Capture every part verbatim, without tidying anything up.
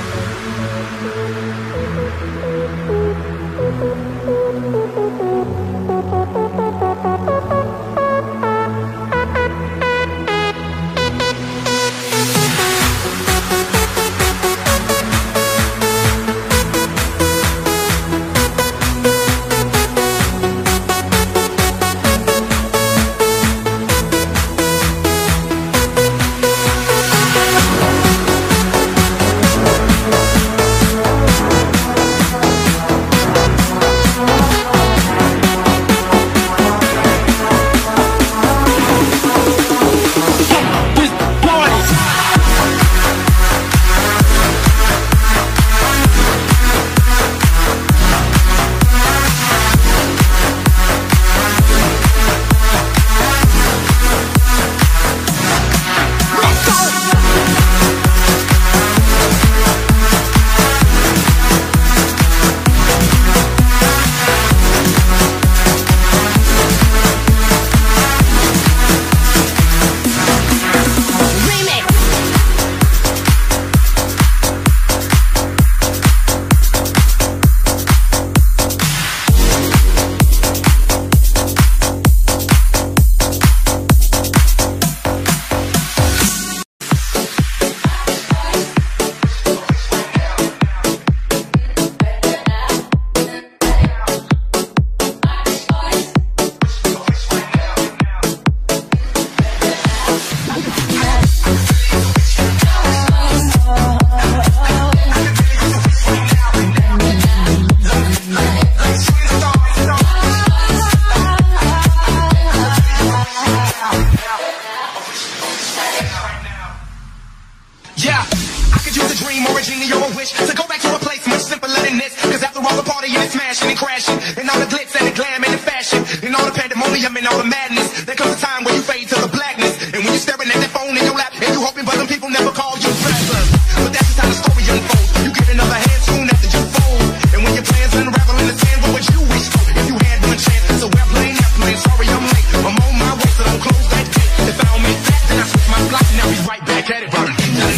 pandemonium and all the madness. There comes a time when you fade to the blackness, and when you're staring at that phone in your lap, and you hoping but them people never call you back. But that's just how the story unfolds. You get another hand soon after you fold, and when your plans unravel in the sand, what would you wish for if you had one chance? So airplane, airplane, sorry I'm late, I'm on my way, so don't close that gate. If I don't make that, then I switch my flight, and I'll be right back at it, brother.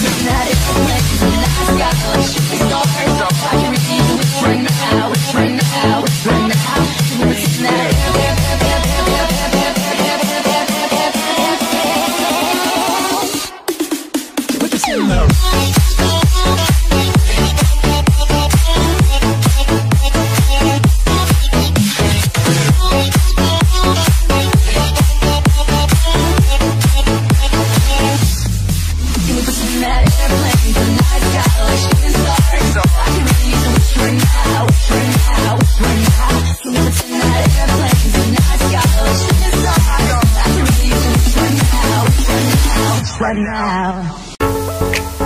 Right now, right now, right now, it's not right now.